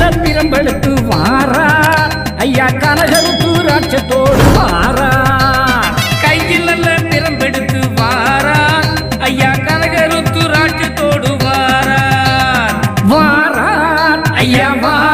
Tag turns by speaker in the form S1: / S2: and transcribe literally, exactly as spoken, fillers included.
S1: பிரம்பெடுத்து வாரா ஐயா கனகருத்து ராட்சத்தோடு வாரா
S2: கையில் நல்ல பிரம்பெடுத்து வாரா ஐயா கனகருத்து ராட்சத்தோடு வாரா
S1: வாரா ஐயா வா